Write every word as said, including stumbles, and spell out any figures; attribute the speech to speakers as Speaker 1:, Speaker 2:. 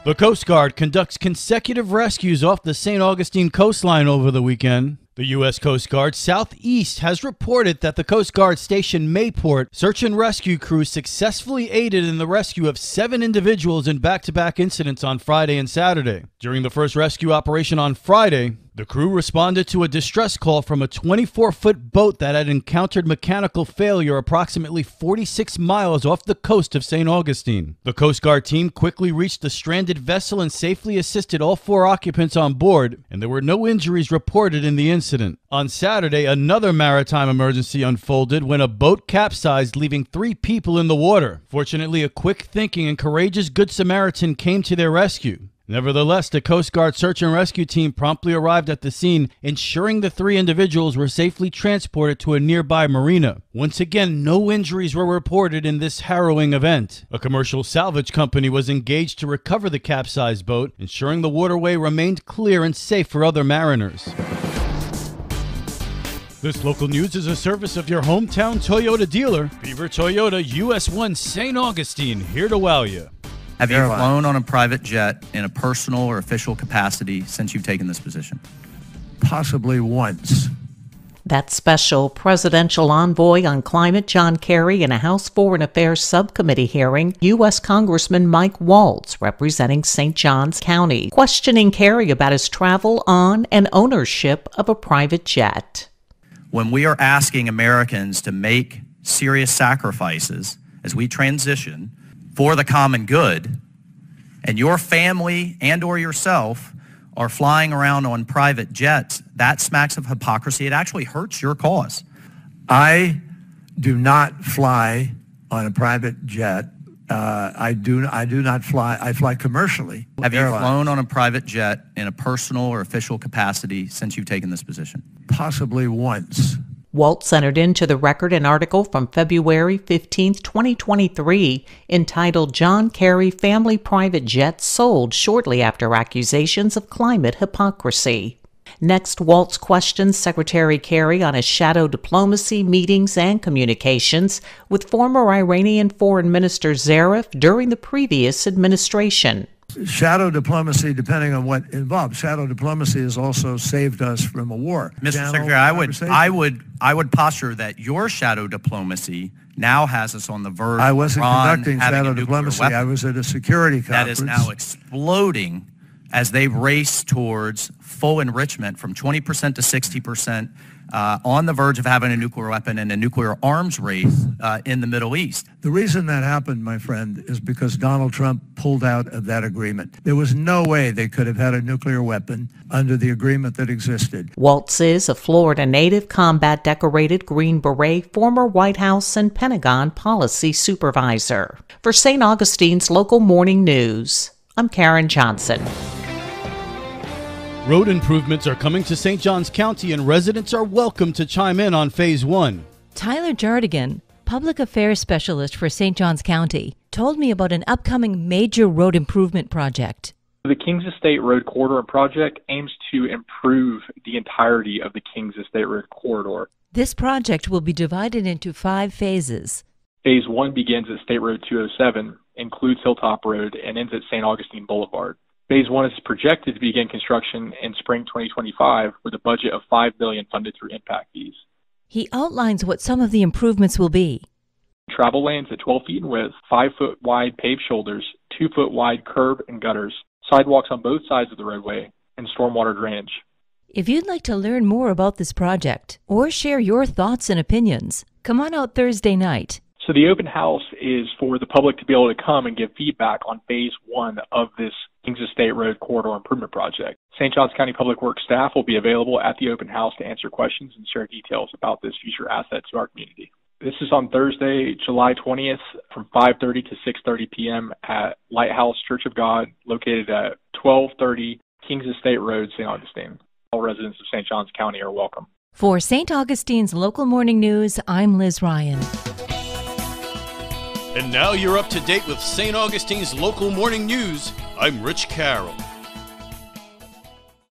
Speaker 1: The Coast Guard conducts consecutive rescues off the Saint Augustine coastline over the weekend. The U S Coast Guard Southeast has reported that the Coast Guard Station Mayport search and rescue crew successfully aided in the rescue of seven individuals in back-to-back incidents on Friday and Saturday. During the first rescue operation on Friday, the crew responded to a distress call from a twenty-four foot boat that had encountered mechanical failure approximately forty-six miles off the coast of Saint Augustine. The Coast Guard team quickly reached the stranded vessel and safely assisted all four occupants on board, and there were no injuries reported in the incident. On Saturday, another maritime emergency unfolded when a boat capsized, leaving three people in the water. Fortunately, a quick-thinking and courageous Good Samaritan came to their rescue. Nevertheless, the Coast Guard search and rescue team promptly arrived at the scene, ensuring the three individuals were safely transported to a nearby marina. Once again, no injuries were reported in this harrowing event. A commercial salvage company was engaged to recover the capsized boat, ensuring the waterway remained clear and safe for other mariners. This local news is a service of your hometown Toyota dealer, Beaver Toyota U S one Saint Augustine, here to wow you.
Speaker 2: Have you flown on a private jet in a personal or official capacity since you've taken this position?
Speaker 3: Possibly once.
Speaker 4: That's Special Presidential Envoy on Climate John Kerry in a House Foreign Affairs Subcommittee hearing, U S Congressman Mike Waltz, representing Saint Johns County, questioning Kerry about his travel on and ownership of a private jet.
Speaker 2: When we are asking Americans to make serious sacrifices as we transition for the common good, and your family and or yourself are flying around on private jets, that smacks of hypocrisy. It actually hurts your cause.
Speaker 3: I do not fly on a private jet. Uh, I do I do not fly. I fly commercially.
Speaker 2: Have you
Speaker 3: airlines.
Speaker 2: flown on a private jet in a personal or official capacity since you've taken this position?
Speaker 3: Possibly once.
Speaker 4: Waltz entered into the record an article from February fifteenth, twenty twenty-three, entitled John Kerry Family Private Jet Sold Shortly After Accusations of Climate Hypocrisy. Next, Waltz questions Secretary Kerry on his shadow diplomacy, meetings, and communications with former Iranian Foreign Minister Zarif during the previous administration.
Speaker 3: Shadow diplomacy, depending on what involved. Shadow diplomacy has also saved us from a war.
Speaker 2: Mister Secretary, I would, I would, I would posture that your shadow diplomacy now has us on the verge.
Speaker 3: I wasn't
Speaker 2: of Iran
Speaker 3: conducting
Speaker 2: having
Speaker 3: shadow
Speaker 2: a nuclear
Speaker 3: diplomacy.
Speaker 2: weapon.
Speaker 3: I was at a security conference.
Speaker 2: That is now exploding as they race towards full enrichment from twenty percent to sixty percent, uh, on the verge of having a nuclear weapon and a nuclear arms race uh, in the Middle East.
Speaker 3: The reason that happened, my friend, is because Donald Trump pulled out of that agreement. There was no way they could have had a nuclear weapon under the agreement that existed.
Speaker 4: Waltz is a Florida native, combat-decorated Green Beret, former White House and Pentagon policy supervisor. For Saint Augustine's Local Morning News, I'm Karen Johnson.
Speaker 1: Road improvements are coming to Saint Johns County, and residents are welcome to chime in on Phase one.
Speaker 5: Tyler Jardigan, Public Affairs Specialist for Saint Johns County, told me about an upcoming major road improvement project.
Speaker 6: The Kings Estate Road Corridor project aims to improve the entirety of the Kings Estate Road Corridor.
Speaker 5: This project will be divided into five phases.
Speaker 6: Phase one begins at State Road two oh seven, includes Hilltop Road, and ends at Saint Augustine Boulevard. Phase one is projected to begin construction in spring twenty twenty-five with a budget of five million dollars funded through impact fees.
Speaker 5: He outlines what some of the improvements will be.
Speaker 6: Travel lanes at twelve feet in width, five foot wide paved shoulders, two foot wide curb and gutters, sidewalks on both sides of the roadway, and stormwater drainage.
Speaker 5: If you'd like to learn more about this project or share your thoughts and opinions, come on out Thursday night.
Speaker 6: So the open house is for the public to be able to come and give feedback on phase one of this Kings Estate Road Corridor Improvement Project. Saint Johns County Public Works staff will be available at the open house to answer questions and share details about this future asset to our community. This is on Thursday, July twentieth from five thirty to six thirty p m at Lighthouse Church of God, located at twelve thirty Kings Estate Road, Saint Augustine. All residents of Saint Johns County are welcome.
Speaker 5: For Saint Augustine's Local Morning News, I'm Liz Ryan.
Speaker 1: And now you're up to date with Saint Augustine's Local Morning News. I'm Rich Carroll.